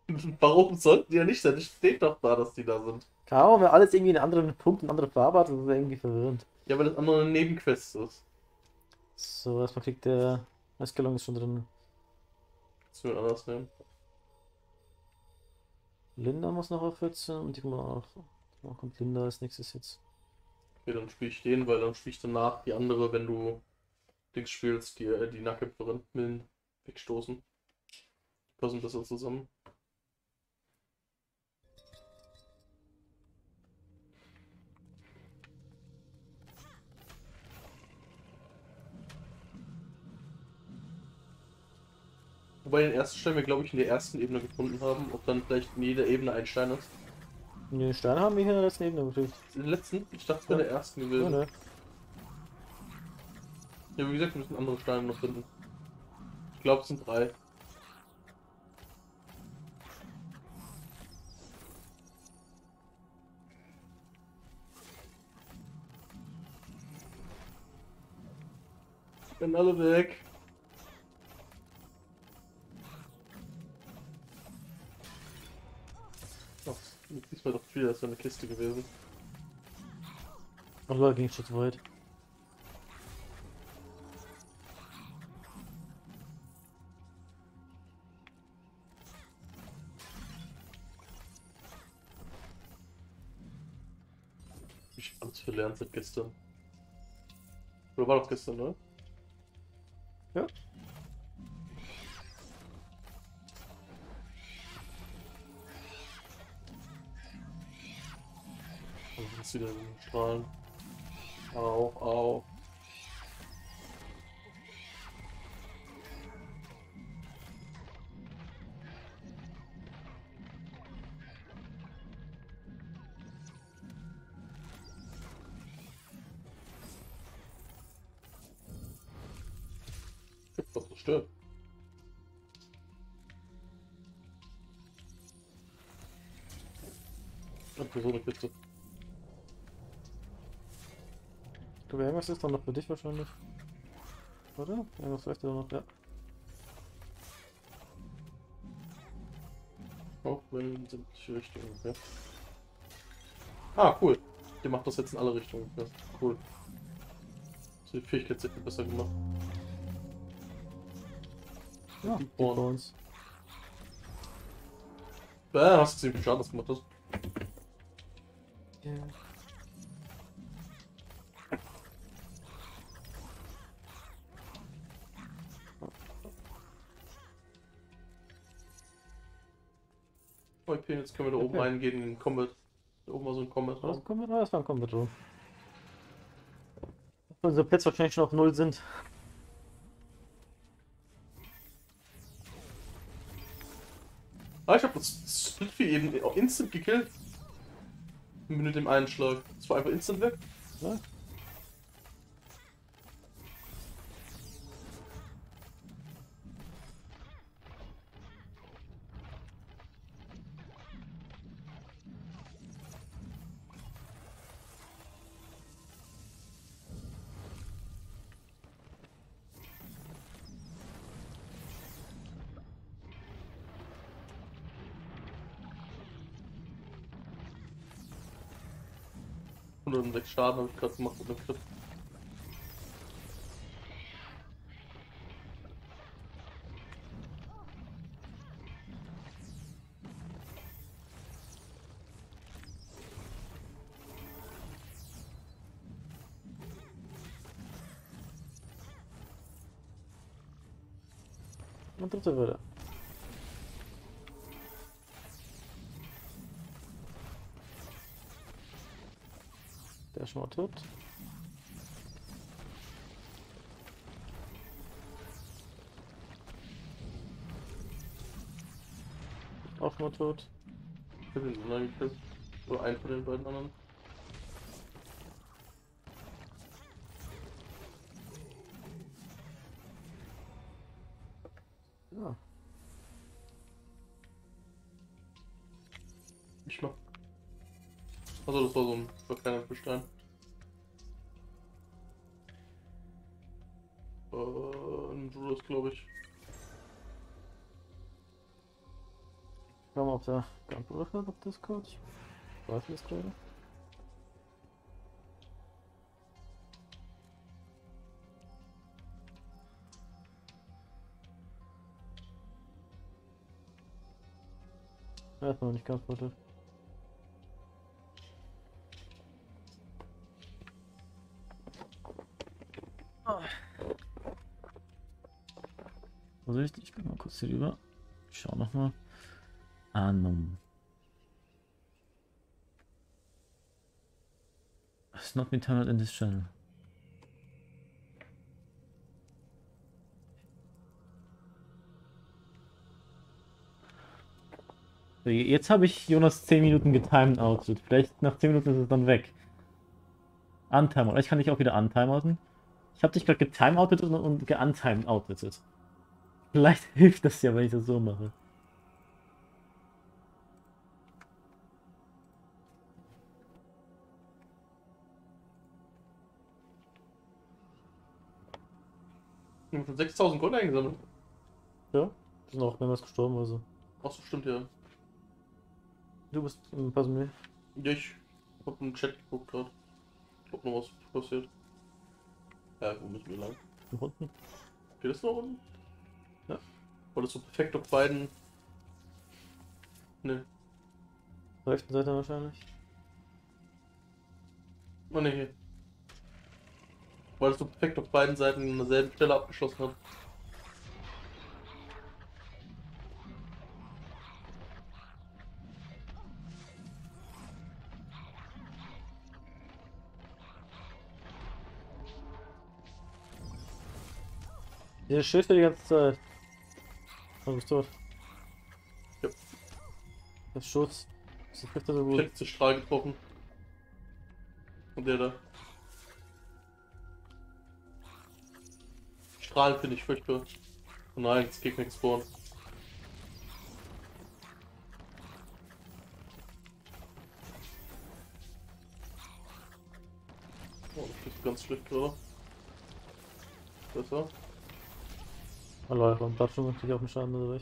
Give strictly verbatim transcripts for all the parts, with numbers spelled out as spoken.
Warum sollten die ja nicht sein? Es steht doch da, dass die da sind. Keine Ahnung, wenn alles irgendwie einen anderen Punkt, eine andere Farbe hat, das ist irgendwie verwirrend. Ja, weil das andere eine Nebenquest ist. So, erstmal kriegt der Eskalon ist schon drin. Das wir anders nehmen. Linda muss noch auf vierzehn und die kommt auch. Dann kommt Linda als nächstes jetzt. Okay, dann spiele ich den, weil dann spiele ich danach die andere, wenn du Dings spielst, die, äh, die Nahkämpferin Millen wegstoßen. Die passen besser zusammen. Wobei den ersten Stein wir, glaube ich, in der ersten Ebene gefunden haben, ob dann vielleicht in jeder Ebene ein Stein ist. Die Steine haben wir hier in der letzten Ebene gekriegt. In der letzten? Ich dachte, es wäre Ja. der ersten Ja, gewesen. ne. Ja, wie gesagt, wir müssen andere Steine noch finden. Ich glaube, es sind drei. Sind alle weg. Ach, diesmal doch wieder, das wäre eine Kiste gewesen. Oh Leute, ging schon zu weit. Ich hab alles verlernt seit gestern. Oder war doch gestern, ne? Ja. Und jetzt wieder in den Strahlen. Au, au. Ich hab doch zerstört. Und für so eine Kiste. Du, irgendwas ist dann noch für dich wahrscheinlich. Oder? Irgendwas reicht da noch, ja. Auch wenn in sämtliche Richtungen, okay. Ah, cool. Der macht das jetzt in alle Richtungen. Ja, cool. So die Fähigkeit sehr viel besser gemacht. Ja, Die die Born. Bones. Bäh, hast du gesehen, wie viel Schaden das gemacht hat? Ja. Okay, jetzt können wir da oben Okay. reingehen in den Combat. Da oben war so ein Combat War das Raum. ein Combat? Ah, das war ein Combat Room. Unsere Pets wahrscheinlich schon auf null sind. Ah, ich hab das Splitvieh eben auch instant gekillt. Mit dem einen Schlag. Das war einfach instant weg. Ja. hundertsechs Schaden habe ich gerade gemacht mit dem Crit. Und dritte Welle. Der ist schon mal tot. Auch schon mal tot. Ich hab den anderen gekillt. Oder einen von den beiden anderen. Ja. Ich mach. Also das war so ein verkleinerter Stein. Äh, ein Judas, glaube ich. Schau mal, ob der geantwortet hat auf Discord. Ich weiß es gerade. Er hat noch nicht geantwortet. Vorsicht, ich gehe mal kurz hier rüber. Ich schau nochmal. Ahnung. It's not been turned in this channel. So, jetzt habe ich Jonas zehn Minuten getimeoutet. Vielleicht nach zehn Minuten ist es dann weg. Untimeout. Ich kann dich auch wieder untimeouten. Ich habe dich gerade getimeoutet und, und geuntimeoutet. Vielleicht hilft das ja, wenn ich das so mache. Ich habe schon sechstausend Gold eingesammelt. Ja, wir sind auch mehrmals gestorben, also. Achso, stimmt ja. Du bist im Pasmier. Ja, ich hab im Chat geguckt gerade. Ob noch was passiert. Ja, wo müssen wir lang? Nach unten. Geht das noch unten? Ja. War das so perfekt auf beiden? Ne. Rechten Seite wahrscheinlich. Oh ne, hier. Weil das so perfekt auf beiden Seiten an derselben Stelle abgeschlossen hat. Der Schild für die ganze Zeit. Oh, du bist tot. Ja. Der Schutz. Das trifft er so gut. Letzte Strahl getroffen. Und der da. Strahlen finde ich furchtbar. Oh nein, das Gegner gespawnt. Oh, das ist ganz schlecht gerade. Besser. Hallo, beim Platschen natürlich auch einen Schaden dadurch.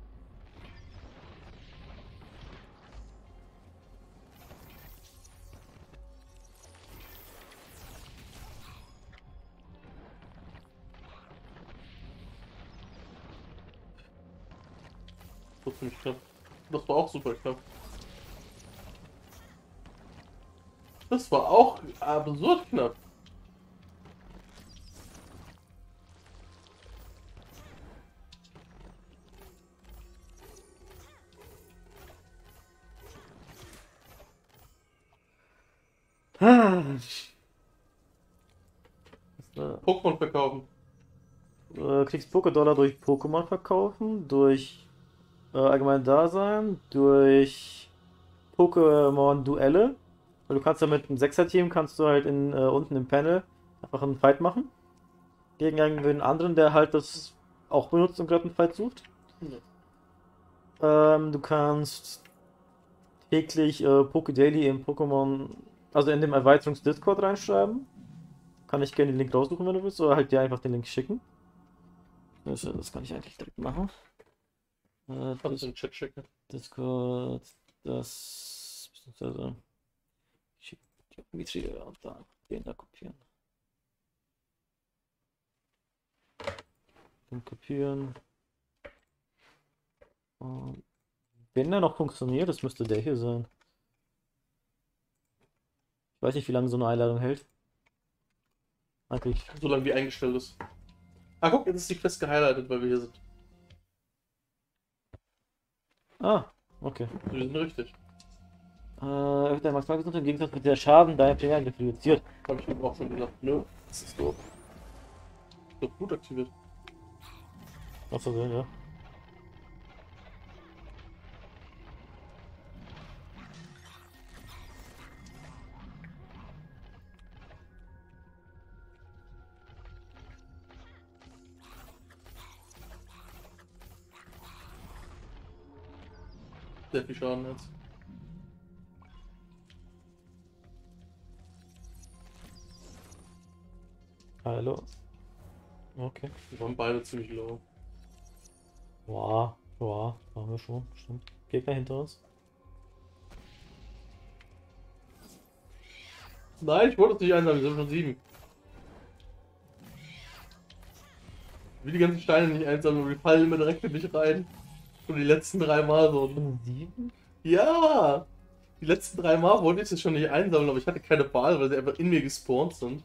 Das war ziemlich knapp. Das war auch super knapp. Das war auch absurd knapp. Ah. Pokémon verkaufen. Äh, kriegst Poké-Dollar durch Pokémon verkaufen, durch äh, allgemein Dasein, durch Pokémon-Duelle. Weil du kannst ja mit einem Sechser-Team kannst du halt in, äh, unten im Panel einfach einen Fight machen. Gegen irgendwen anderen, der halt das auch benutzt und gerade einen Fight sucht. Ja. Ähm, du kannst täglich äh, Poké Daily im Pokémon, also in dem Erweiterungs-Discord reinschreiben. Kann ich gerne den Link raussuchen, wenn du willst, oder halt dir einfach den Link schicken. Das, das kann ich eigentlich direkt machen. Äh, Kannst du in den Chat checken. Discord, das, beziehungsweise, ich schicke die Dimitri und dann den da kopieren. Den kopieren. Und wenn der noch funktioniert, das müsste der hier sein. Ich weiß nicht, wie lange so eine Einladung hält. Eigentlich. So lange wie eingestellt ist. Ah, guck, jetzt ist die Quest gehighlightet, weil wir hier sind. Ah, okay. Wir sind richtig. Äh, der Max Markus im Gegensatz mit der Schaden deiner Primärangriff reduziert. Habe ich eben auch schon gesagt. Nö, das ist doof. Doch gut aktiviert. Achso, ja. Sehr viel Schaden jetzt. Hallo. Okay. Wir waren beide ziemlich low. Wow. Boah, machen wir schon, stimmt. Gegner hinter uns. Nein, ich wollte es nicht einsammeln, wir sind schon sieben. Ich will die ganzen Steine nicht einsammeln, aber die fallen immer direkt in mich rein. Schon die letzten drei Mal so. Schon sieben? Ja! Die letzten drei Mal wollte ich sie schon nicht einsammeln, aber ich hatte keine Wahl, weil sie einfach in mir gespawnt sind.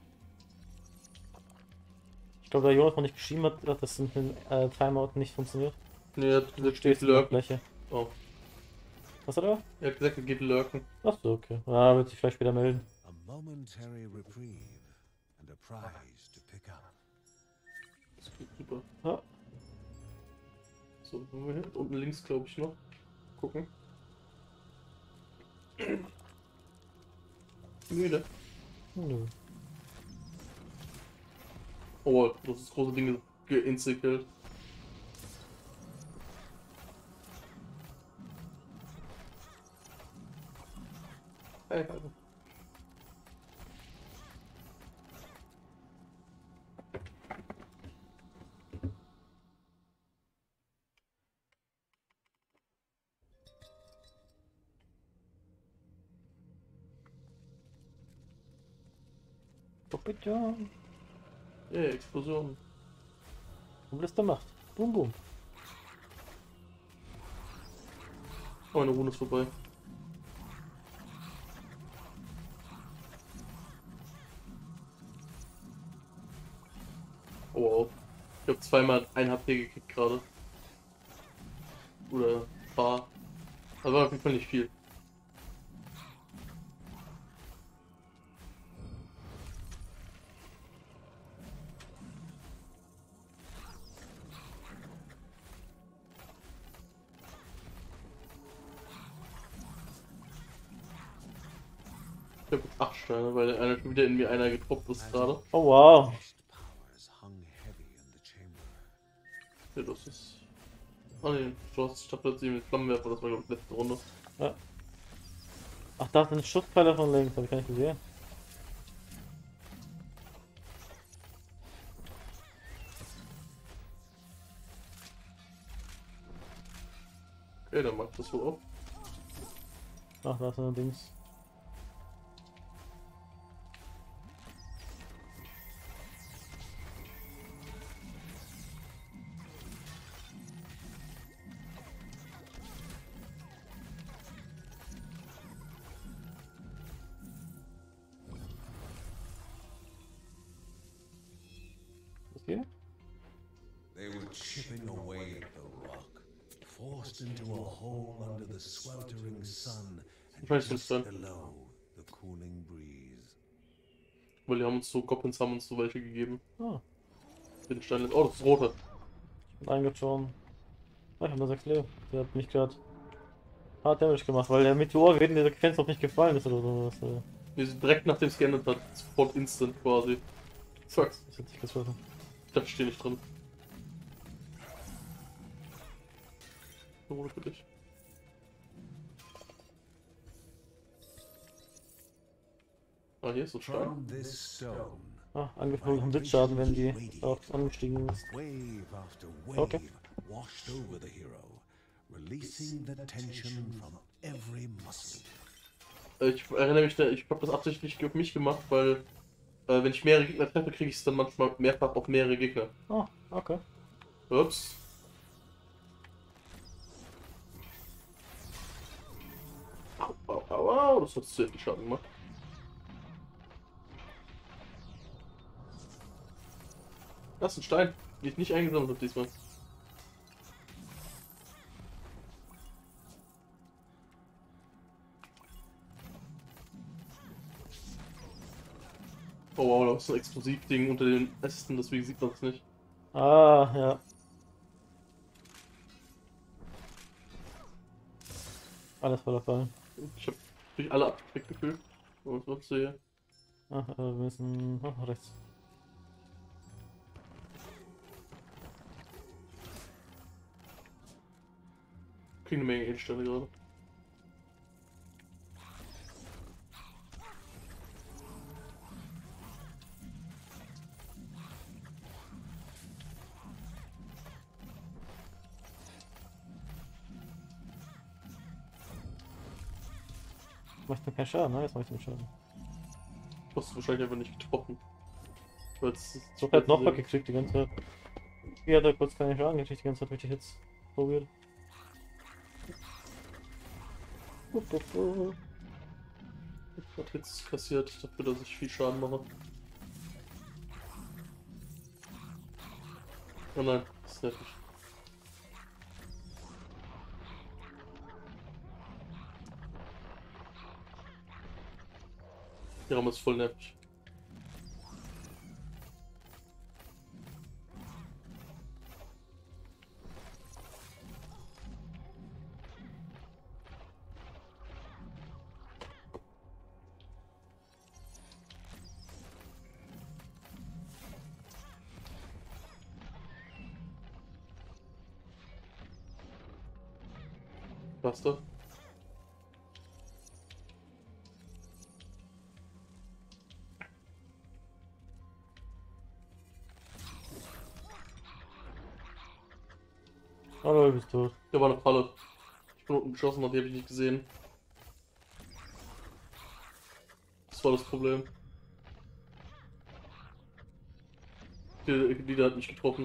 Ich glaube, da Jonas noch nicht geschrieben hat, dass das mit dem äh, Timeout nicht funktioniert. Nee, er hat Du gesagt, stehst geht in der lurken. Fläche. Oh. Was hat er? Er hat gesagt, er geht lurken. Ach so, okay. Ja, wird sich vielleicht später melden. A momentary reprieve and a prize to pick up. Das geht super. Ja. So, wo wir hin? Unten links, glaube ich, noch. Gucken. Müde. Nö. Oh, das ist das große Ding geinstackiert. Hey, also. Bitte. Hey, Explosion. Und was der macht. Boom, boom. Oh, eine Runde ist vorbei. Oh, wow. Ich habe zweimal ein H P gekriegt gerade. Oder paar. Also war auf jeden Fall nicht viel. Ich habe jetzt acht Steine, weil einer schon wieder in mir einer getroppt ist gerade. Oh wow. Lost powers hung heavy in the chamber. Ja, das ist. Oh ne, du hast Stapel mit Flammenwerfer, das war glaube ich letzte Runde. Ja. Ach, da sind Schutzpfeiler von links, habe ich gar nicht gesehen. Okay, dann macht das so auf. Ach, da ist ein Dings. Was geht? They were chipping away at the rock, forced into a hole under the sweltering sun, and Nice just one. below the cooling breeze. Weil die haben uns so, Goblins haben uns so welche gegeben. Ah, Den Stein. Oh, das ist rote. ich bin eingezogen. Ah, ich hab nur sechs Leben. Der hat mich gerade hart Damage gemacht, weil der Meteor wegen der Sequenz noch nicht gefallen ist oder so. Das, äh, Wir sind direkt nachdem es geändert hat, sofort instant quasi. Sag's. das hat sich getroffen. Ich dachte, ich stehe nicht drin. Nur für dich. Ah, hier ist so ein Stein. From this stone, Ah, angeflogen vom Blitzschaden, wenn die auch angestiegen ist. wave after wave Okay. washed over the hero, releasing the tension from every muscle. Äh, Ich erinnere mich, da- ich habe das absichtlich auf mich gemacht, weil äh, wenn ich mehrere Gegner treffe, kriege ich es dann manchmal mehrfach auf mehrere Gegner. Ah, okay. Ups. Au, au, au, au, das hat sehr viel Schaden gemacht. Das ist ein Stein, den ich nicht eingesammelt habe diesmal. Oh wow, da ist ein Explosivding unter den Ästen, deswegen sieht man es nicht. Ah, ja. Alles voller Fall. Ich habe durch alle abgekriegt gefühlt. Was machst du hier? Ach, äh, wir müssen ach, rechts. Kriegen eine Menge Gegenstände gerade. machst mir keinen Schaden, ne? Jetzt mach ich den Schaden. Du hast wahrscheinlich einfach nicht getroffen. Weil es ist So hat Knockback gekriegt die ganze Zeit. Hier hat er kurz keinen Schaden gekriegt die ganze Zeit, richtig jetzt probiert. hat Hits kassiert, dafür, dass ich viel Schaden mache. Oh nein, das ist nervig. Der Raum ist voll nervig. Was da? Hallo, du bist tot. Der war eine Falle. Ich bin unten geschossen, die habe ich nicht gesehen. Das war das Problem. Die, die, die hat mich getroffen.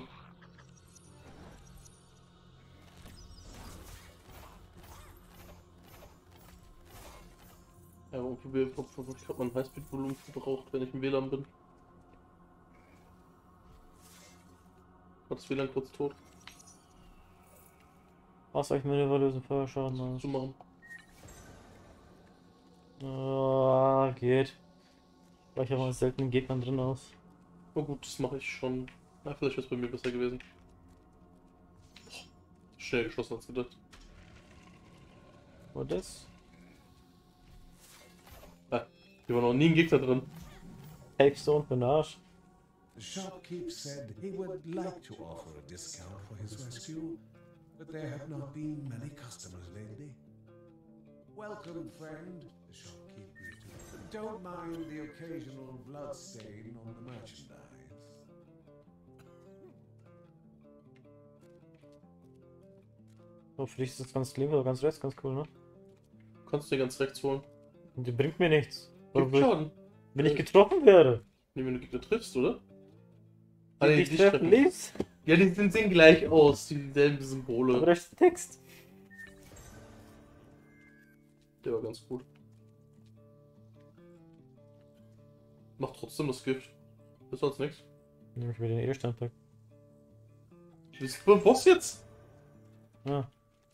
Ja, irgendwie ich habe mein Highspeed-Volumen verbraucht, wenn ich im W L A N bin. War das W L A N kurz tot? Was soll ich mit nervösen Feuerschaden aus? Zu machen. Ah, geht. Weil ich habe mal seltenen Gegnern drin aus. Oh gut, das mache ich schon. Na, vielleicht wäre es bei mir besser gewesen. Oh, schnell geschossen als gedacht. War das? Ah, hier war noch nie ein Gegner drin. Tapestone für den Arsch. The shopkeep said he would like to offer a discount for his rescue, but there have not been many customers lately. Welcome, friend, the shopkeep greeted. Don't mind the occasional blood stain on the merchandise. So, für dich ist das ganz links oder ganz rechts ganz cool, ne? Du kannst dir ganz rechts holen. Und die bringt mir nichts. Gibt Warum- Schaden. Wenn ich getroffen werde. Nee, wenn du Gegner triffst, oder? Wenn nee, ich dich treffen treffen. ließ. Ja, die sind- sehen gleich aus, dieselben Symbole. Aber da ist Text. Der war ganz gut. Macht trotzdem das Gift. Das sonst nichts. Nehme ich mir den Edelsteinpack. Bist du beim Boss jetzt? Ja.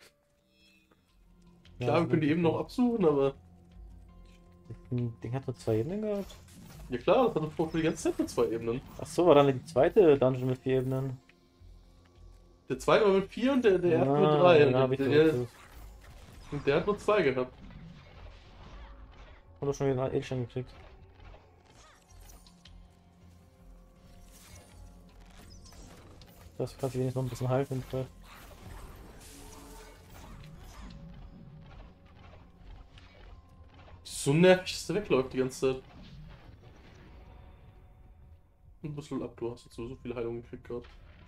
Klar, wir können die eben noch absuchen, aber. Das Ding hat nur zwei Ebenen gehabt. Ja klar, das hat doch die ganze Zeit mit zwei Ebenen. Ach so, war dann die zweite Dungeon mit vier Ebenen. Der zweite war mit vier und der, der erste mit Ah, drei. dann Und hab ich der, das- der, und der hat nur zwei gehabt. Und doch schon wieder einen Edelstein gekriegt. Das kannst du wenigstens noch ein bisschen halten. Vielleicht. So nervig, dass der wegläuft die ganze Zeit. Ein bisschen ab, du hast jetzt so, so viele Heilungen gekriegt gerade.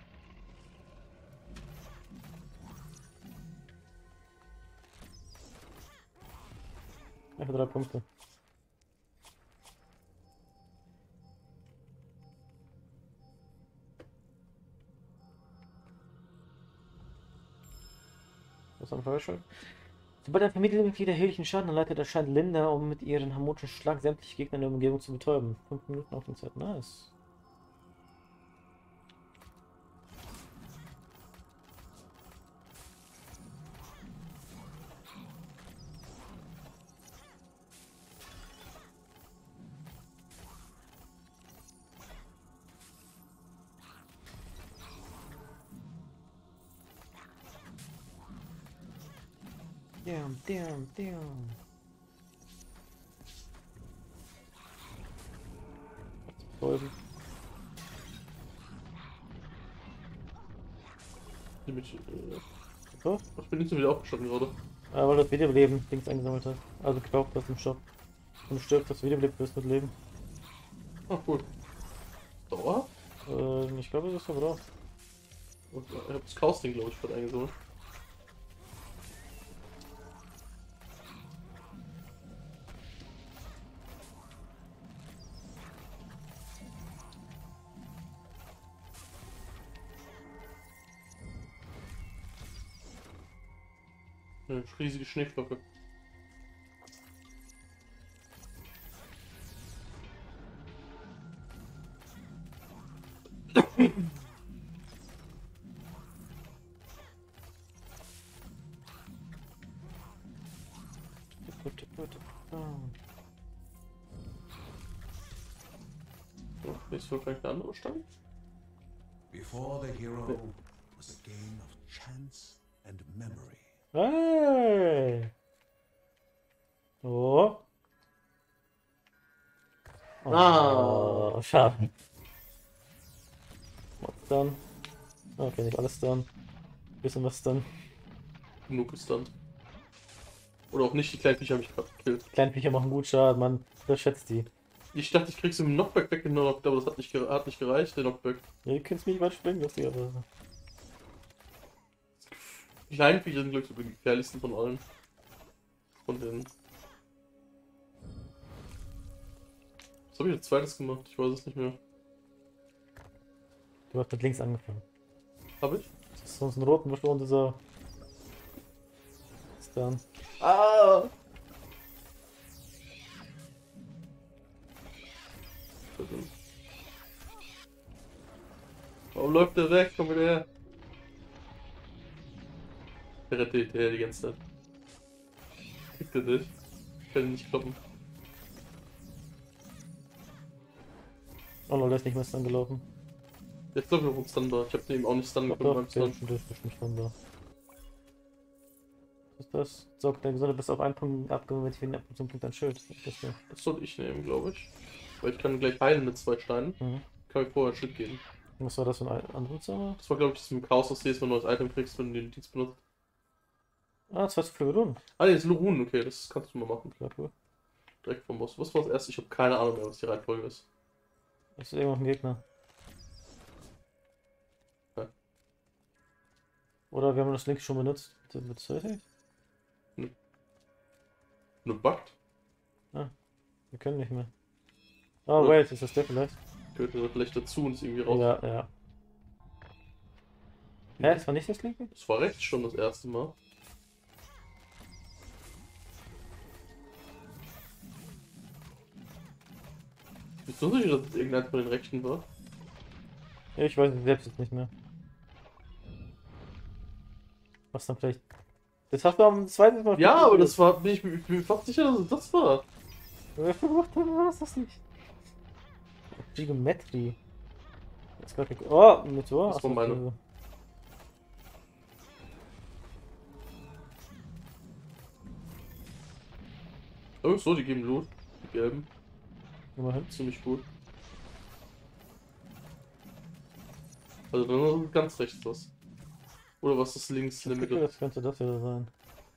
Einfach drei Punkte. Was am Feuerschall? Sobald ein Familienmitglied erheblichen Schaden erleidet, erscheint Linda, um mit ihren harmonischen Schlag sämtliche Gegner in der Umgebung zu betäuben. Fünf Minuten auf den Zeit. Nice. Damn, damn, damn. Folgen. Nämlich, äh, So? ich bin nicht so wieder aufgestanden gerade. Ah, weil das Wiederbeleben Dings eingesammelt hat. Also gekauft hast im Shop. Und du stirbst, dass du wiederbelebt wirst mit Leben. Ah, cool. Dauer? Äh, ich glaube, das ist verbraucht. Und äh, ich habe das Chaos-Ding, glaube ich, gerade eingesammelt. Eine riesige Schneeflocke. So, nächstes Mal vielleicht eine andere Stange. Before the hero was a game of chance and memory. Hey! Oh. Ah. Oh, schade. Was dann? Okay, nicht alles dann. Bisschen was dann. Genug ist dann. Oder auch nicht, die kleinen Viecher habe ich gerade gekillt. Kleinviecher machen gut Schaden, man unterschätzt die. Ich dachte, ich krieg sie mit dem Knockback weggenockt, aber das hat nicht, gere- hat nicht gereicht, der Knockback. Ja, du kannst mich weit springen, lustigerweise. Die kleinen Viecher sind, glaube ich, so die gefährlichsten von allen. Von denen. Was habe ich als zweites gemacht? Ich weiß es nicht mehr. Du hast mit links angefangen. Habe ich? Das ist sonst ein roten Beschwörung dieser. Ist dann. Ah! Warum läuft der weg? Komm wieder her. Der rettet der die ganze Zeit. Kriegt er nicht. Kann ihn nicht kloppen. Oh Leute, ist nicht mehr Stun gelaufen. Jetzt glaube ich noch ein Stun da. Ich habe den eben auch nicht Stun Doch, gefunden doch, beim der Stun. ist bestimmt, bestimmt Stun da. Was ist das? Saugt der Gesundheit bis auf einen Punkt abgenommen, wenn ich ihn ab zum Punkt ein Schild. Das ist Das sollte ich nehmen, glaube ich. Weil ich kann gleich heilen mit zwei Steinen. mhm. Kann ich vorher ein Schild geben. Was war das für ein anderer Zauber? Das war, glaube ich, das mit dem Chaos, dass du jetzt ein neues Item kriegst, wenn du den Dienst benutzt. Ah, das war zu viel Belohnung. Ah, nee, das ist Lurun, okay, das kannst du mal machen. Ja, cool. Direkt vom Boss. Was war das erste? Ich habe keine Ahnung mehr, was die Reihenfolge ist. Das ist irgendwo ein Gegner. Ja. Oder wir haben das Link schon benutzt. Mit Celtic? Nur buggt? Wir können nicht mehr. Oh, Oder- wait, ist das der vielleicht? Gehört mir vielleicht dazu und ist irgendwie raus. Ja, ja. Hä, das war nicht das Link? Das war rechts schon das erste Mal. Bist du sicher, dass es irgendeins von den Rechten war? Ja, ich weiß es selbst jetzt nicht mehr. Was dann vielleicht. Das hast du am zweiten Mal. Ja, aber das war. Bin ich, ich bin fast sicher, dass es das war. Wer gemacht hat, war es das nicht? Geometrie. Das ist gar kein. Oh, mit so. Das war meine. Oh, so, die geben Loot. Die gelben. Immerhin. Ziemlich gut. Also dann ist ganz rechts was. Oder was ist links in der Mitte? Das könnte das wieder sein.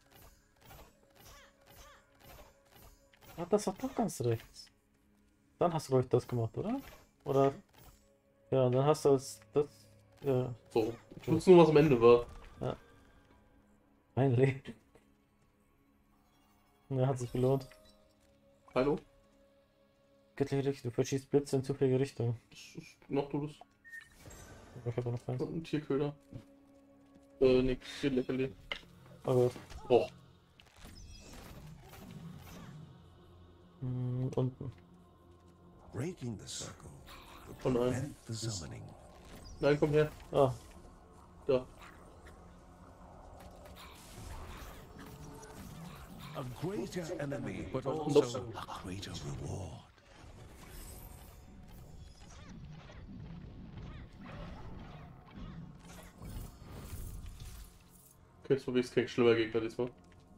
Ah, das war doch ganz rechts. Dann hast du, glaube ich, das gemacht, oder? Oder? Ja, dann hast du das. das ja. So, ich wusste nur, was am Ende war. Mein Leben. Ja, hat sich gelohnt. Hallo? Göttliche Richtung. Du verschießt Blitze in zufällige Richtung. Das ist noch du das. Ich habe noch keins. Und ein Tierköder. Äh, nee, geht leckerli. Oh Gott. Oh, Hm, unten. Breaking the circle would Oh nein. prevent the summoning. Nein, komm her. Ah, Da. A greater enemy, but Nope. also a greater reward. Okay, jetzt probier ich kein schlimmer Gegner diesmal.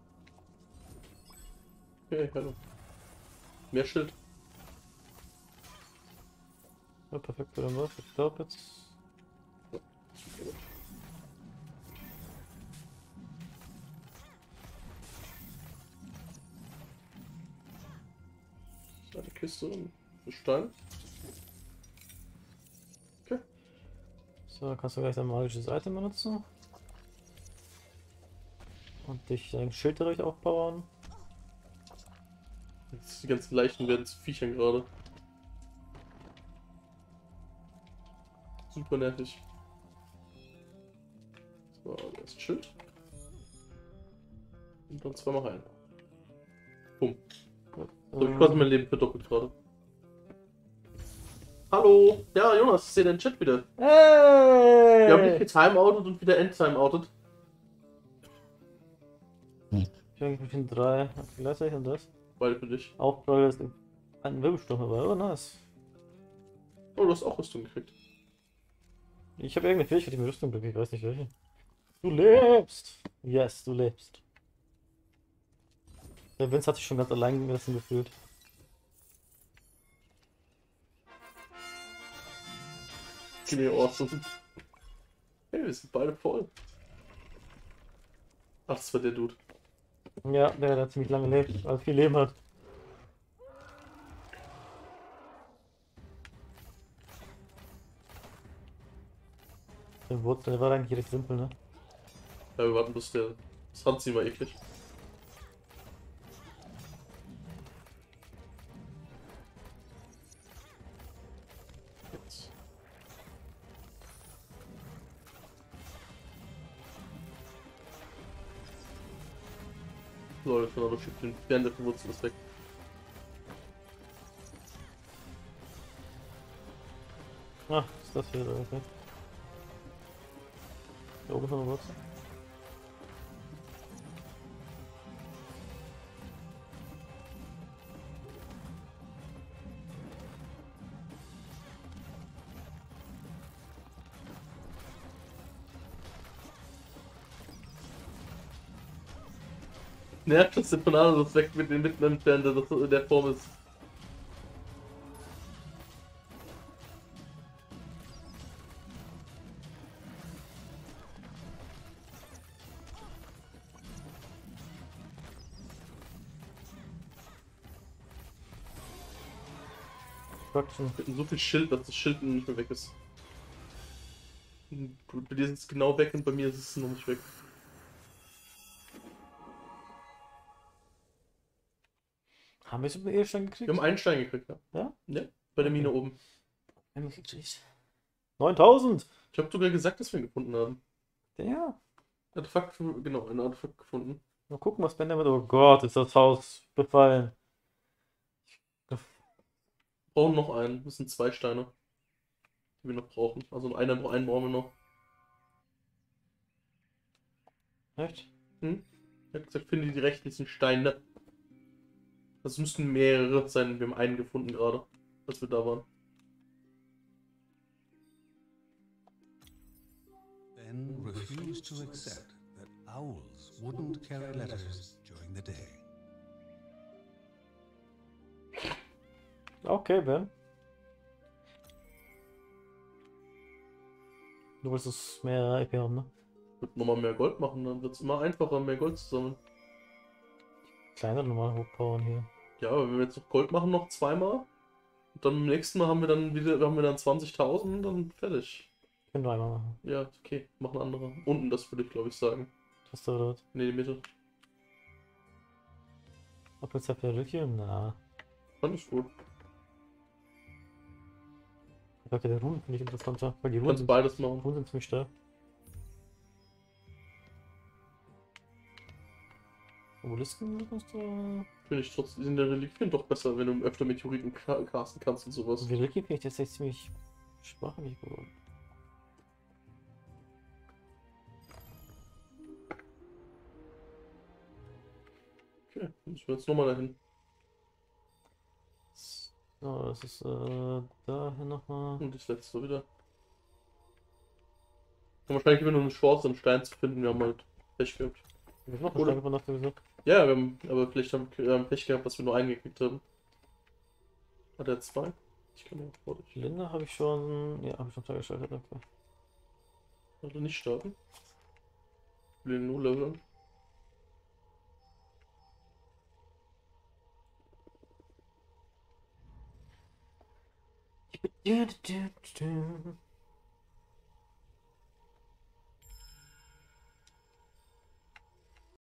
Okay, hallo. Mehr Schild. ja, perfekt für den was. Ich glaube jetzt. Eine Kiste und ein Stein. Okay. So, kannst du gleich dein magisches Item benutzen. Und dich dein Schild direkt aufbauen. Jetzt die ganzen Leichen werden zu Viechern gerade. Super nervig. So, das ist Schild. Und dann zweimal heilen. Bumm. Gut. So, ich quasi mein Leben verdoppelt gerade. Hallo! Ja, Jonas, ich sehe deinen Chat wieder. Hey! Wir haben dich getimeoutet und wieder endtimeoutet. Ich habe eigentlich mit drei. Okay, gleichzeitig und das. Beide für dich. Auch Brawl ist ein Wirbelsturm dabei. Oh, nice. Oh, du hast auch Rüstung gekriegt. Ich habe irgendeine Fähigkeit, die mir Rüstung bringt. Ich weiß nicht welche. Du lebst! Yes, du lebst. Der Vince hat sich schon ganz allein gelassen gefühlt. Ziemlich awesome. Hey, wir sind beide voll. Ach, das war der Dude. Ja, der, der ziemlich lange lebt, also viel Leben hat. Der, wurde, der war eigentlich recht simpel, ne? Ja, wir warten, bis der. Das Handziehen war eklig. Jetzt. Leute, von der schickt den Bären der Verwurzel ist weg. Ah, ist das hier, okay. Da oben ist noch was. Nervt, dass der Banane das weg mit den mitten entfernt, der das in der Form ist. Destruction. Wir hatten so viel Schild, dass das Schild nicht mehr weg ist. Bei dir ist es genau weg und bei mir ist es noch nicht weg. Haben wir es über Edelstein gekriegt? Wir haben einen Stein gekriegt, ja. Ja? Ja, bei der Okay. Mine oben. Haben wir gekriegt. neuntausend! Ich habe sogar gesagt, dass wir ihn gefunden haben. Ja. Artefakt, genau, ein Artefakt gefunden. Mal gucken, was Ben damit. Oh Gott, ist das Haus befallen. Wir brauchen noch einen. Das sind zwei Steine, die wir noch brauchen. Also einen, einen brauchen wir noch. Echt? Hm? Er hat gesagt, finde die restlichen Steine. Das müssten mehrere sein. Wir haben einen gefunden gerade, als wir da waren. Ben refused to accept that owls wouldn't carry letters during the day. Okay, Ben. Du willst es mehr I P haben, ne? Wird nochmal mehr Gold machen, dann wird es immer einfacher, mehr Gold zu sammeln. Kleiner normal hochpowern hier. Ja, aber wenn wir jetzt noch Gold machen, noch zweimal. Und dann beim nächsten Mal haben wir dann wieder, haben wir dann zwanzigtausend, dann fertig. Können wir einmal machen. Ja, okay, mach eine andere. Unten, das würde ich glaube ich sagen. Was da dort? Ne, die Mitte. Ob jetzt habt ihr Lithium? Na. Fand ich gut. Ich glaube, der Runen finde ich interessanter. Weil die Du Runen kannst sind, beides machen. Runen sind ziemlich stark. Obelisken kannst du. Finde ich trotzdem in der Reliquien doch besser, wenn du öfter Meteoriten ca- casten kannst und sowas. Die Reliquien finde ich tatsächlich ziemlich schwach nicht geworden. Okay, müssen wir jetzt nochmal dahin. So, das ist äh, dahin nochmal. Und das letzte wieder. Und wahrscheinlich immer nur eine Chance, einen Stein zu finden. Wir haben halt Pech gehabt. Wir haben noch Oder- einen Stein gefunden, hast du gesagt. Ja, wir haben, aber vielleicht haben wir haben Pech gehabt, dass wir nur einen gekriegt haben. Hat er zwei? Ich kann ja auch vor dich. Linda habe ich schon. Ja, habe ich schon freigeschaltet, okay. Sollte nicht starten. Ich will ihn nur leveln.